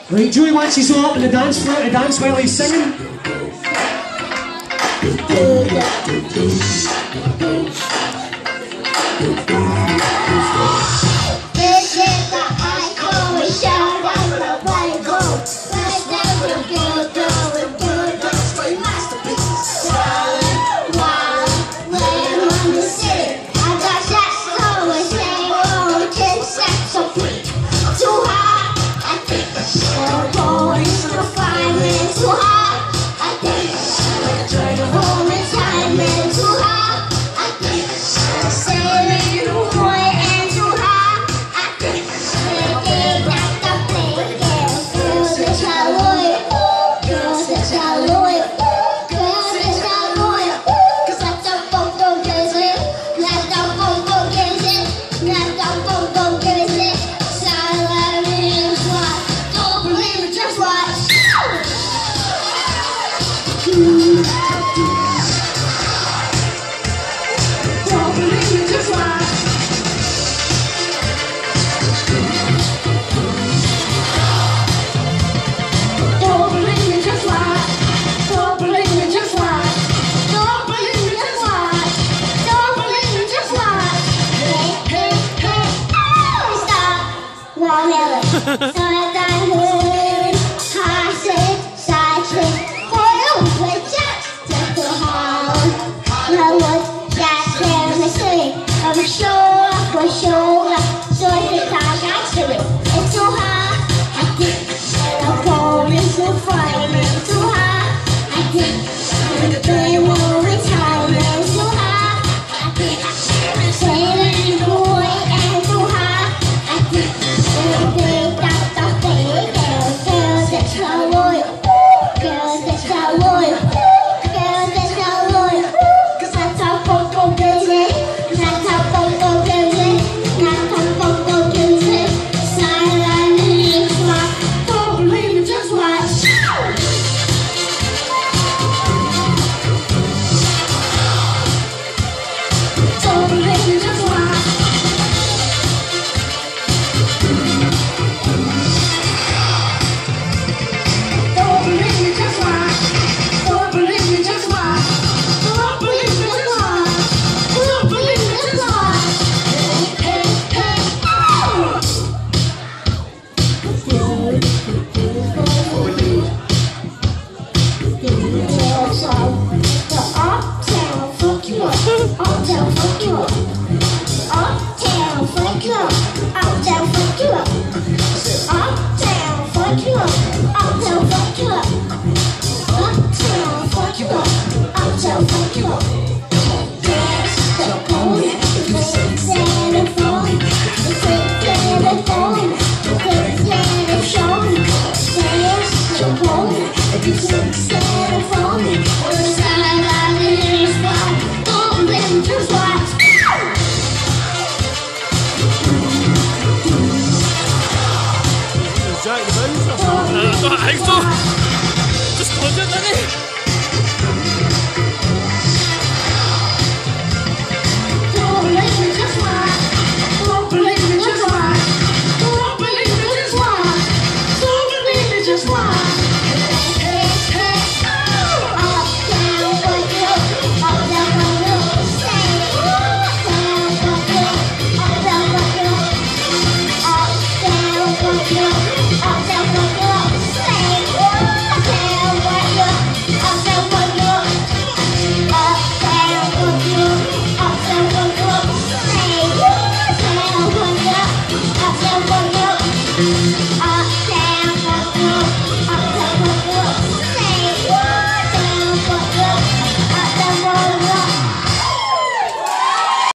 Right, Joey wants his all up in the dance floor to dance while he's singing. This is the icon, we shout out the Bible. Let's never go through that's my masterpiece. Wild, live on the city. I got that soul, it's saying, oh, kids, sex so free. Too hot, I think. The boys are fighting too hot, I think. Turn home in time and too hot, I think. Sailing boy and too hot, I think. They got the play, girls, that's how loyal. Girls, that's how loyal. Girls, that's how loyal. 'Cause that's a photo crazy. That's a photo crazy. That's a photo crazy. Silent is what. Don't believe it, just watch. Don't believe it, just watch. Don't believe it, just watch. Don't believe it, just watch. Don't believe it, just watch. Don't believe it, just watch. Hey, hey, hey, oh! Stop. Wrong Ellen. Sometimes hood, high shit, side chick. Oil, play jack, take the hard. Now what? That's there in the city. I'm sure, for sure. So if I got to it, it's too hot. I think the phone is so frightening. Too hot. I think they won't retire. It's too hot. I think sailing boy and too hot. I think they got the thing. Girls, that's how loyal. Girls, that's how loyal. Girls, that's how loyal. 'Cause that's how photo crazy. That's how photo crazy. That's how photo crazy. Silent is what. Don't believe it, just watch. Don't believe it, just watch. Don't believe it, just watch. Don't believe it, just watch. Don't believe it, just watch. Don't believe it, just watch. Hey, hey, oh! The uptown fuck you up. Uptown fuck you up. Uptown fuck you up. Uptown fuck you up. Uptown fuck you up. Uptown fuck you up. Uptown fuck you up. Uptown fuck you up. Dance the pony. The six and the phone. The six and the phone. The six and the show. Dance the pony. The six and the phone. The silent is what. Don't let me just watch. Jack the Bowser. I think so. Just hold it, didn't he?